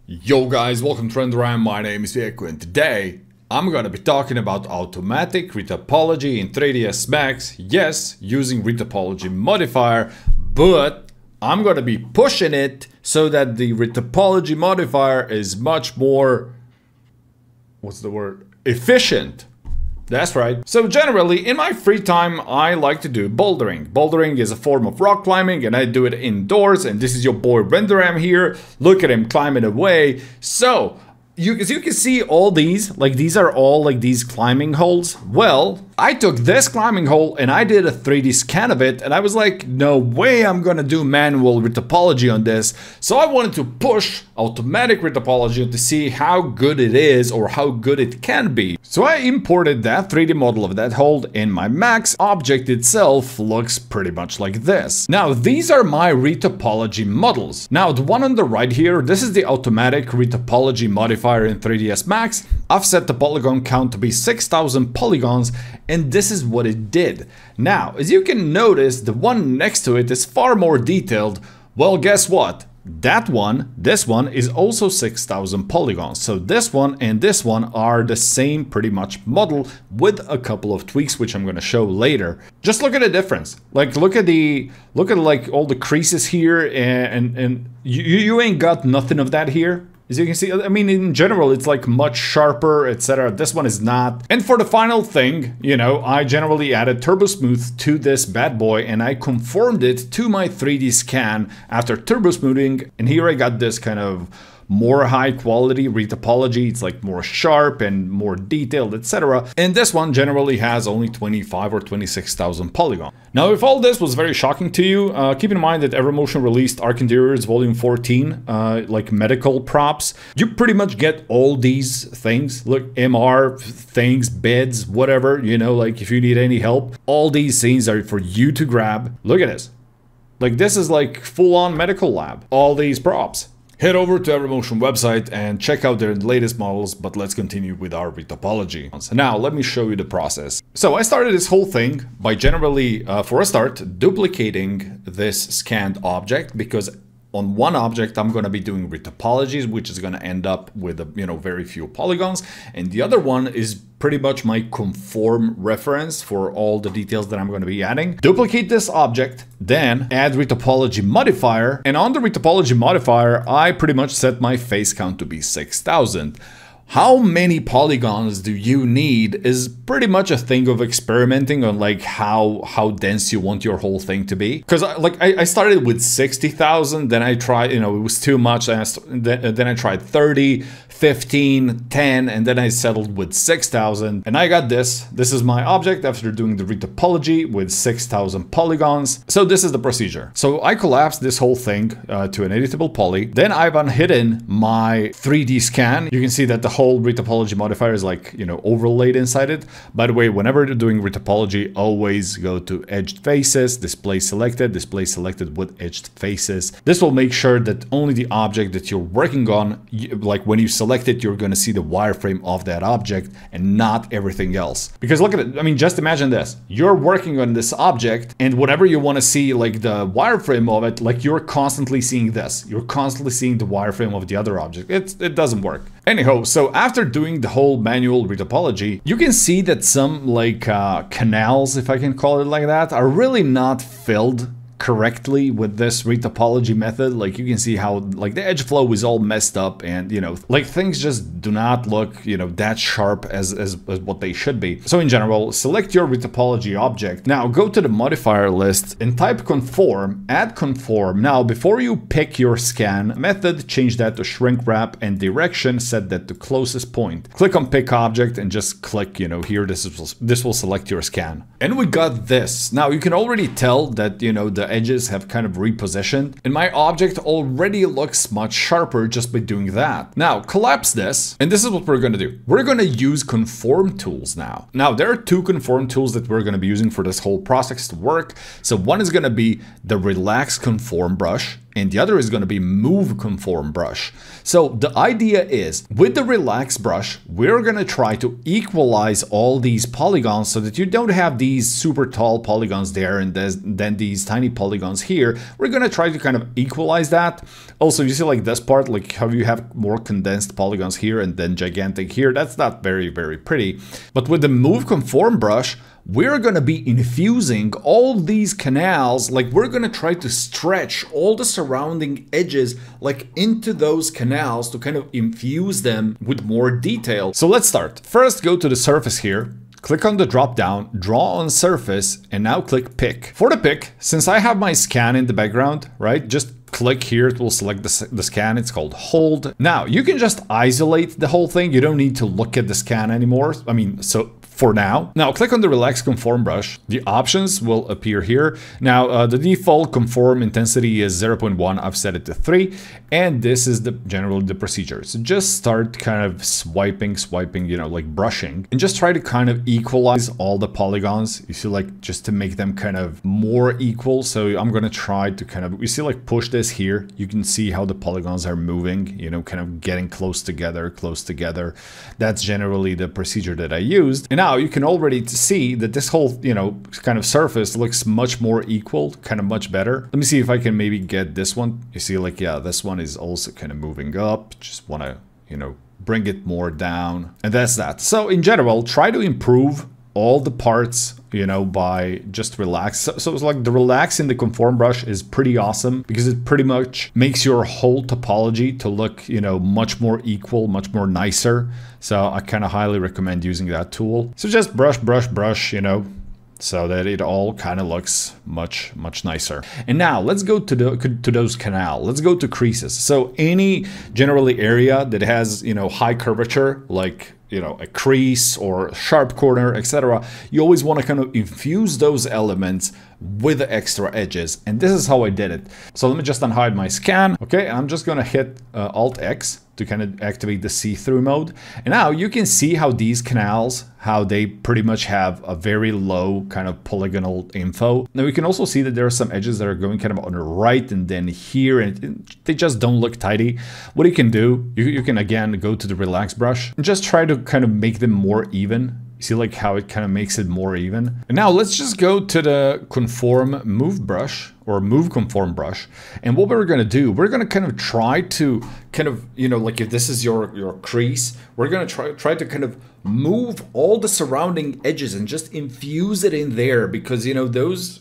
Yo guys, welcome to RenderRam, my name is Eko, and today I'm gonna be talking about automatic retopology in 3ds Max. Yes, using Retopology modifier, but I'm gonna be pushing it so that the Retopology modifier is much more, efficient. That's right. So generally, in my free time, I like to do bouldering. Bouldering is a form of rock climbing, and I do it indoors, and this is your boy RenderRam here. Look at him climbing away. So, as you can see all these, like these are all like these climbing holes. Well, I took this climbing hole and I did a 3D scan of it, and I was like, no way I'm gonna do manual retopology on this. So I wanted to push automatic retopology to see how good it is or how good it can be. So I imported that 3D model of that hole in my Max. Object itself looks pretty much like this. Now these are my retopology models. Now the one on the right here, this is the automatic retopology modifier in 3ds Max. I've set the polygon count to be 6,000 polygons, and this is what it did. Now, as you can notice, the one next to it is far more detailed. Well, guess what? That one, this one is also 6,000 polygons. So this one and this one are the same pretty much model with a couple of tweaks, which I'm going to show later. Just look at the difference. Like, look at like all the creases here, and you ain't got nothing of that here. As you can see, I mean, in general, it's like much sharper, etc. This one is not. And for the final thing, you know, I generally added Turbo Smooth to this bad boy, and I conformed it to my 3D scan after turbo smoothing. And here I got this kind of more high quality retopology. It's like more sharp and more detailed, etc. And this one generally has only 25 or 26,000 polygons. Now, if all this was very shocking to you, keep in mind that Evermotion released Arc Interiors Volume 14, like medical props. You pretty much get all these things. Look, MR things, beds, whatever, you know, like if you need any help, all these things are for you to grab. Look at this. Like, this is like full-on medical lab. All these props. Head over to Evermotion website and check out their latest models, but let's continue with our retopology. So now let me show you the process. So I started this whole thing by generally, for a start, duplicating this scanned object, because on one object I'm going to be doing retopologies, which is going to end up with very few polygons, and the other one is pretty much my conform reference for all the details that I'm going to be adding. Duplicate this object, then add retopology modifier, and on the retopology modifier I pretty much set my face count to be 6,000. How many polygons do you need is pretty much a thing of experimenting on, like how dense you want your whole thing to be. Because I started with 60,000, then I tried, it was too much, then I tried 30, 15, 10, and then I settled with 6,000. And I got this. This is my object after doing the retopology with 6,000 polygons. So this is the procedure. So I collapsed this whole thing to an editable poly. Then I've unhidden my 3D scan. You can see that the whole retopology modifier is like, overlaid inside it. By the way, whenever you're doing retopology, always go to edged faces, display selected with edged faces. This will make sure that only the object that you're working on, like when you select it, you're going to see the wireframe of that object and not everything else. Because look at it. I mean, just imagine this. You're working on this object, and whatever you want to see, like the wireframe of it, like you're constantly seeing this. You're constantly seeing the wireframe of the other object. It doesn't work. Anyhow, so after doing the whole manual retopology, you can see that some like canals, if I can call it like that, are really not filled correctly with this retopology method. Like you can see how like the edge flow is all messed up, and like things just do not look that sharp as what they should be. So in general, select your retopology object. Now go to the modifier list and type conform, add conform. Now before you pick your scan method, change that to shrink wrap, and direction set that to closest point. Click on pick object and just click here. This will select your scan, and we got this. Now you can already tell that the edges have kind of repositioned, and my object already looks much sharper just by doing that. Now collapse this, and this is what we're going to do. We're going to use Conform Tools now. Now there are two Conform Tools that we're going to be using for this whole process to work. So one is going to be the Relax Conform Brush, and the other is going to be Move Conform Brush. So the idea is, with the Relax brush, we're going to try to equalize all these polygons so that you don't have these super tall polygons there and then these tiny polygons here. We're going to try to kind of equalize that. Also, you see like this part, like how you have more condensed polygons here and then gigantic here. That's not very, very pretty. But with the Move Conform brush, we're going to be infusing all these canals, like we're going to try to stretch all the surrounding edges like into those canals to kind of infuse them with more detail. So let's start. First, go to the surface here. Click on the drop down, draw on surface, and now click pick. For the pick, since I have my scan in the background, right, just click here, it will select the scan, it's called hold. Now, you can just isolate the whole thing, you don't need to look at the scan anymore. I mean, so for now. Now click on the Relax Conform brush. The options will appear here. Now the default conform intensity is 0.1. I've set it to 3, and this is generally the procedure. So just start kind of swiping, you know, like brushing, and just try to kind of equalize all the polygons. You see, like, just to make them kind of more equal. So I'm gonna try to kind of, you see, like, push this here. You can see how the polygons are moving, you know, kind of getting close together. That's generally the procedure that I used. And now you can already see that this whole, you know, kind of surface looks much more equal, kind of much better. Let me see if I can maybe get this one. You see, like, yeah, this one is also kind of moving up. Just want to, you know, bring it more down. And that's that. So in general, try to improve all the parts, you know, by just relax. So it's like the relax in the Conform brush is pretty awesome because it pretty much makes your whole topology to look, you know, much more equal, much more nicer. So I kind of highly recommend using that tool. So just brush, you know, so that it all kind of looks much nicer. And now let's go to those canal. Let's go to creases. So any generally area that has, you know, high curvature, like, you know, a crease or sharp corner, etc. You always want to kind of infuse those elements with the extra edges. And this is how I did it. So let me just unhide my scan. Okay, I'm just going to hit Alt X to kind of activate the see-through mode. And now you can see how these canals, how they pretty much have a very low kind of polygonal info. Now we can also see that there are some edges that are going kind of on the right and then here, and they just don't look tidy. What you can do, you can again go to the Relax brush and just try to kind of make them more even. You see, like, how it kind of makes it more even. And now let's just go to the Conform Move brush or Move Conform brush. And what we're going to do, we're going to kind of try to kind of, you know, like if this is your crease, we're going to try to kind of move all the surrounding edges and just infuse it in there, because, you know, those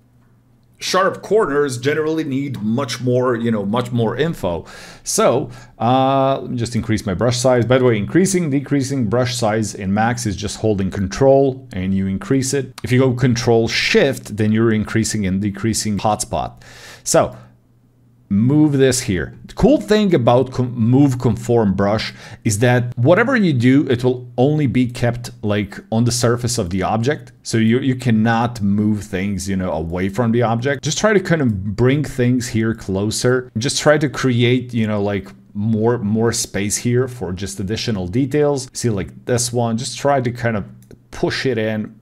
sharp corners generally need much more, you know, much more info. So let me just increase my brush size. By the way, increasing, decreasing brush size in Max is just holding Control and you increase it. If you go Control Shift, then you're increasing and decreasing hotspot. So move this here. The cool thing about Move Conform brush is that whatever you do, it will only be kept like on the surface of the object. So you cannot move things, you know, away from the object. Just try to kind of bring things here closer. Just try to create, you know, like more space here for just additional details. See, like this one, just try to kind of push it in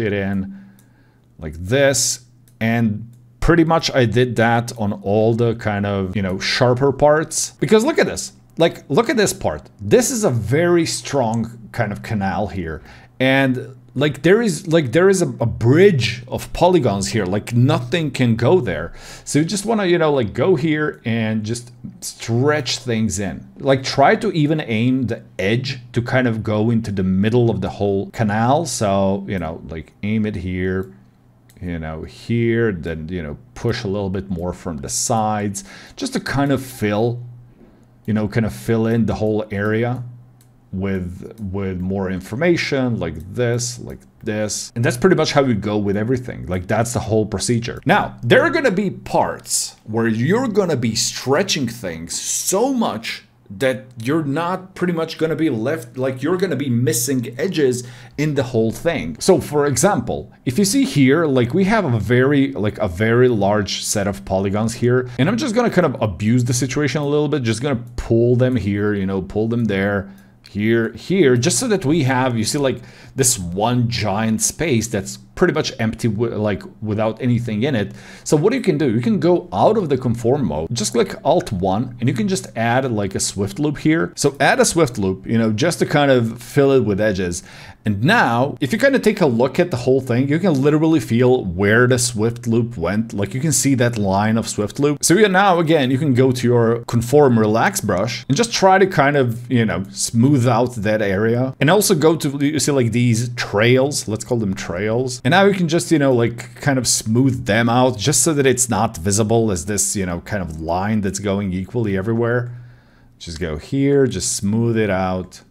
like this. And pretty much I did that on all the kind of, you know, sharper parts. Because look at this. Like, look at this part. This is a very strong kind of canal here. And like there is a bridge of polygons here. Like nothing can go there. So you just want to, you know, like go here and just stretch things in. Like try to even aim the edge to kind of go into the middle of the whole canal. So, you know, like aim it here, you know, here, then, you know, push a little bit more from the sides, just to kind of fill, you know, kind of fill in the whole area with more information, like this. And that's pretty much how you go with everything. Like that's the whole procedure. Now, there are gonna be parts where you're gonna be stretching things so much that you're not pretty much going to be left, like you're going to be missing edges in the whole thing. So for example, if you see here, like we have a very large set of polygons here, and I'm just going to kind of abuse the situation a little bit, just going to pull them here, you know, pull them there, here, just so that we have, you see, like this one giant space that's pretty much empty, like without anything in it. So what you can do, you can go out of the conform mode, just click Alt-1, and you can just add like a swift loop here. So add a swift loop, you know, just to kind of fill it with edges. And now, if you kind of take a look at the whole thing, you can literally feel where the swift loop went. Like you can see that line of swift loop. So yeah, now again, you can go to your Conform Relax brush and just try to kind of, you know, smooth out that area. And also go to, you see like these trails, let's call them trails. And now you can just, you know, like kind of smooth them out just so that it's not visible as this, you know, kind of line that's going equally everywhere. Just go here, just smooth it out.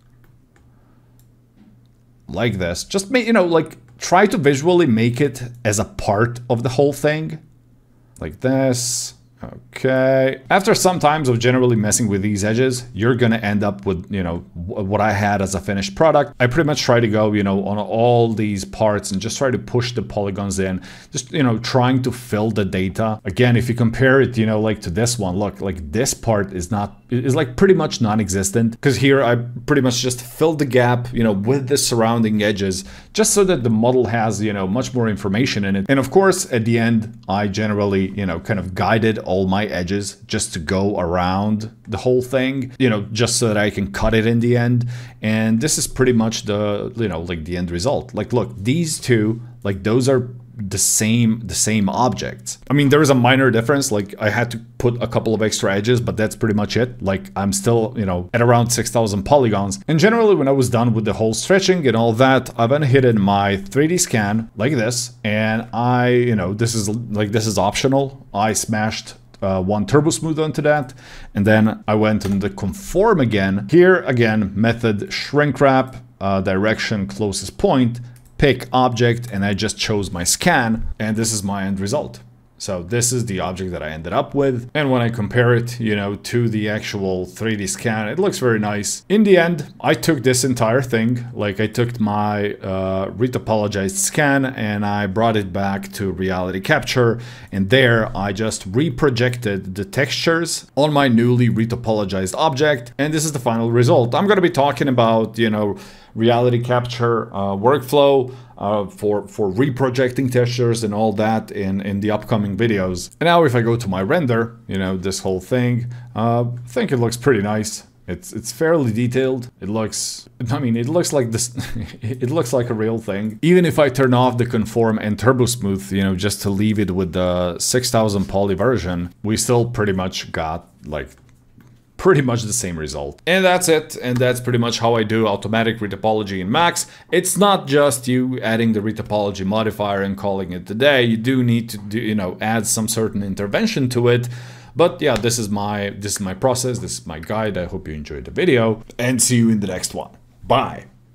Like this, just make, you know, like try to visually make it as a part of the whole thing, like this. Okay. After some times of generally messing with these edges, you're gonna end up with, you know, what I had as a finished product. I pretty much try to go, you know, on all these parts and just try to push the polygons in, just, you know, trying to fill the data. Again, if you compare it, you know, like to this one, look, like this part is like pretty much non-existent, because here I pretty much just filled the gap, you know, with the surrounding edges, just so that the model has, you know, much more information in it. And of course, at the end, I generally, you know, kind of guided all my edges just to go around the whole thing, you know, just so that I can cut it in the end. And this is pretty much the, you know, like the end result. Like, look, these two, like those are the same objects. I mean, there is a minor difference, like I had to put a couple of extra edges, but that's pretty much it. Like I'm still, you know, at around 6,000 polygons. And generally when I was done with the whole stretching and all that, I went ahead in my 3D scan like this, and I, you know, this is optional. I smashed one turbo smooth onto that, and then I went on the conform again. Here again, method shrink wrap, direction closest point, pick object, and I just chose my scan, and this is my end result. So this is the object that I ended up with. And when I compare it, you know, to the actual 3D scan, it looks very nice. In the end, I took this entire thing, like I took my retopologized scan and I brought it back to reality capture. And there I just reprojected the textures on my newly retopologized object. And this is the final result. I'm going to be talking about, you know, reality capture workflow for reprojecting textures and all that in the upcoming videos. And now if I go to my render, you know, this whole thing, I think it looks pretty nice. It's fairly detailed. It looks, I mean, it looks like this, it looks like a real thing. Even if I turn off the conform and turbo smooth, you know, just to leave it with the 6,000 poly version, we still pretty much got like pretty much the same result. And that's it. And that's pretty much how I do automatic retopology in Max. It's not just you adding the retopology modifier and calling it a day. You do need to do, you know, add some certain intervention to it. But yeah, this is my process. This is my guide. I hope you enjoyed the video, and see you in the next one. Bye.